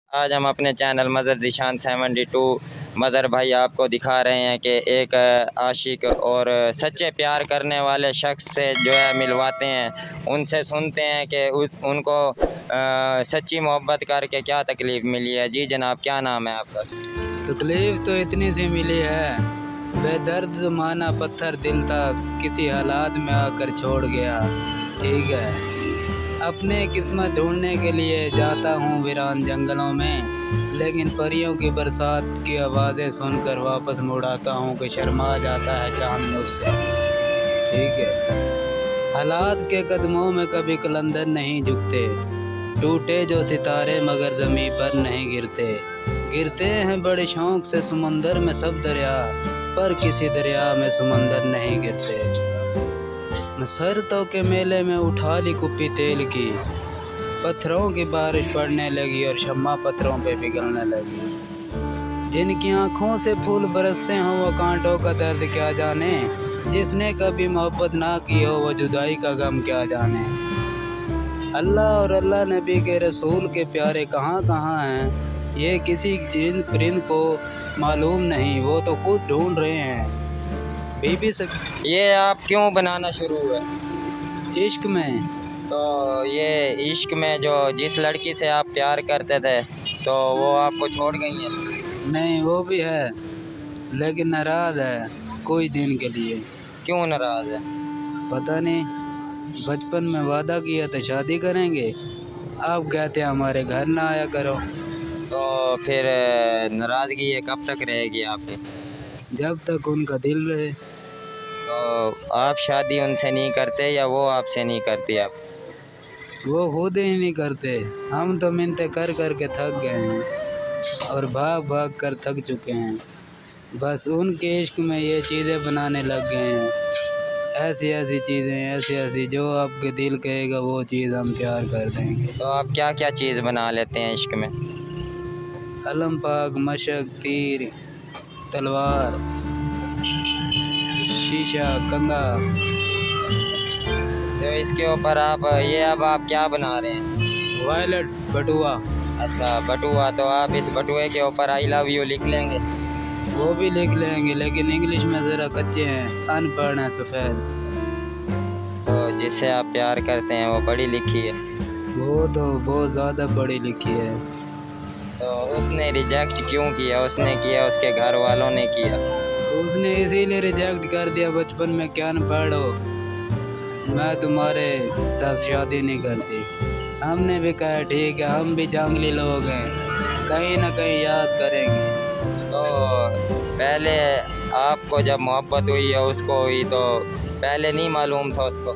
आज हम अपने चैनल मज़र ज़ीशान 72 मज़र भाई आपको दिखा रहे हैं कि एक आशिक और सच्चे प्यार करने वाले शख्स से जो है मिलवाते हैं, उनसे सुनते हैं कि उनको सच्ची मोहब्बत करके क्या तकलीफ़ मिली है। जी जनाब, क्या नाम है आपका? तकलीफ़ तो इतनी सी मिली है, बेदर्द ज़माना पत्थर दिल था, किसी हालात में आकर छोड़ गया। ठीक है, अपने किस्मत ढूंढने के लिए जाता हूँ वीरान जंगलों में, लेकिन परियों की बरसात की आवाज़ें सुनकर वापस मुड़ आता हूँ कि शर्मा जाता है चांद मुझसे। ठीक है, हालात के कदमों में कभी कलंदर नहीं झुकते, टूटे जो सितारे मगर ज़मीं पर नहीं गिरते। गिरते हैं बड़े शौक़ से समंदर में सब दरिया, पर किसी दरिया में समंदर नहीं गिरते। मसरतों के मेले में उठा ली कुप्पी तेल की, पत्थरों की बारिश पड़ने लगी और शम्मा पत्थरों पे पिघलने लगी। जिनकी आँखों से फूल बरसते हों वो कांटों का दर्द क्या जाने, जिसने कभी मोहब्बत ना की हो वो जुदाई का गम क्या जाने। अल्लाह और अल्लाह नबी के रसूल के प्यारे कहाँ कहाँ हैं, ये किसी जिन परिंद को मालूम नहीं, वो तो खुद ढूंढ रहे हैं। बीबी से ये आप क्यों बनाना शुरू हुए? इश्क में तो ये इश्क में जो जिस लड़की से आप प्यार करते थे तो वो आपको छोड़ गई है? नहीं, वो भी है लेकिन नाराज़ है कोई दिन के लिए। क्यों नाराज़ है? पता नहीं, बचपन में वादा किया था शादी करेंगे, आप कहते हैं हमारे घर ना आया करो। तो फिर नाराज़गी ये कब तक रहेगी आप पे? जब तक उनका दिल रहे। तो आप शादी उनसे नहीं करते या वो आपसे नहीं करती? आप वो खुद ही नहीं करते, हम तो मिन्नतें कर कर के थक गए हैं और भाग भाग कर थक चुके हैं। बस उनके इश्क में ये चीज़ें बनाने लग गए हैं, ऐसी ऐसी चीज़ें, ऐसी ऐसी जो आपके दिल कहेगा वो चीज़ हम तैयार कर देंगे। तो आप क्या क्या चीज़ बना लेते हैं इश्क में? अलम पाक, मशक, तीर, तलवार, शीशा, कंगा। तो इसके ऊपर आप ये अब आप क्या बना रहे हैं? वायलेट बटुआ। अच्छा, बटुआ। तो आप इस बटुए के ऊपर आई लव यू लिख लेंगे? वो भी लिख लेंगे लेकिन इंग्लिश में ज़रा कच्चे हैं, अनपढ़ हैं, सफ़ेद। तो जिससे आप प्यार करते हैं वो पढ़ी लिखी है? वो तो बहुत ज़्यादा पढ़ी लिखी है। तो उसने रिजेक्ट क्यों किया? उसने किया, उसके घर वालों ने किया? उसने इसीलिए रिजेक्ट कर दिया, बचपन में क्या न पढ़ो, मैं तुम्हारे साथ शादी नहीं करती। हमने भी कहा ठीक है, हम भी जंगली लोग हैं, कहीं ना कहीं याद करेंगे। तो पहले आपको जब मोहब्बत हुई या उसको हुई तो पहले नहीं मालूम था उसको?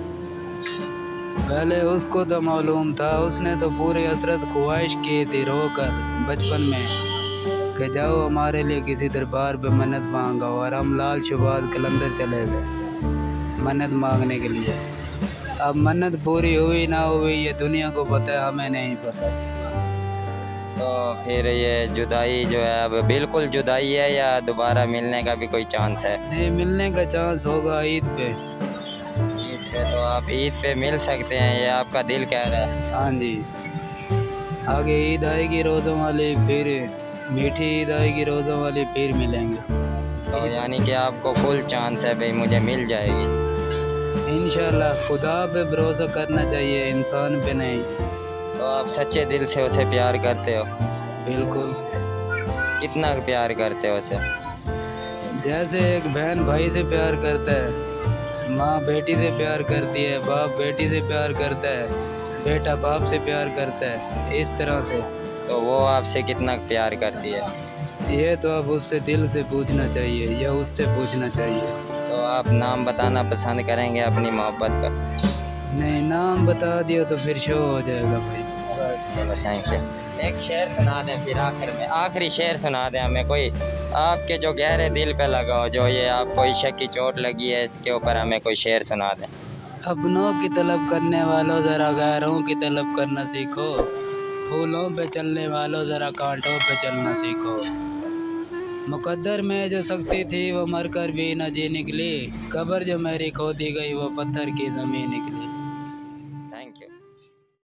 पहले उसको तो मालूम था, उसने तो पूरी हसरत ख्वाहिश की थी रोकर बचपन में कि जाओ हमारे लिए किसी दरबार पे मन्नत मांगा, और हम लाल शबाज कलंदर चले गए मन्नत मांगने के लिए। अब मन्नत पूरी हुई ना हुई ये दुनिया को पता है, हमें नहीं पता। तो फिर ये जुदाई जो है अब बिल्कुल जुदाई है या दोबारा मिलने का भी कोई चांस है? नहीं, मिलने का चांस होगा ईद पे। ईद पे? तो आप ईद पे मिल सकते हैं, ये आपका दिल कह रहा है? हाँ जी, आगे ईद आएगी रोज़ों वाली, फिर मीठी ईद आएगी रोज़ों वाली, फिर मिलेंगे। तो यानी कि आपको फुल चांस है भाई मुझे मिल जाएगी? इंशाल्लाह, खुदा पे भरोसा करना चाहिए, इंसान पे नहीं। तो आप सच्चे दिल से उसे प्यार करते हो? बिल्कुल। कितना प्यार करते हो उसे? जैसे एक बहन भाई से प्यार करता है, माँ बेटी से प्यार करती है, बाप बेटी से प्यार करता है, बेटा बाप से प्यार करता है, इस तरह से। तो वो आपसे कितना प्यार करती है? ये तो अब उससे दिल से पूछना चाहिए या उससे पूछना चाहिए। तो आप नाम बताना पसंद करेंगे अपनी मोहब्बत का? नहीं, नाम बता दियो तो फिर शो हो जाएगा भाई। चलो थैंक यू। एक शेर सुना दें फिर आखिर में, आखिरी शेर सुना दें हमें कोई आपके जो गहरे दिल पे लगा हो, जो ये आपको इश्क की चोट लगी है, इसके ऊपर हमें कोई शेर सुना दें। अपनों की तलब करने वालों ज़रा गैरों की तलब करना सीखो, फूलों पे चलने वालों ज़रा कांटों पे चलना सीखो। मुकद्दर में जो शक्ति थी वो मर कर भी न जी निकली, कब्र जो मेरी खोदी गई वो पत्थर की ज़मीन निकली।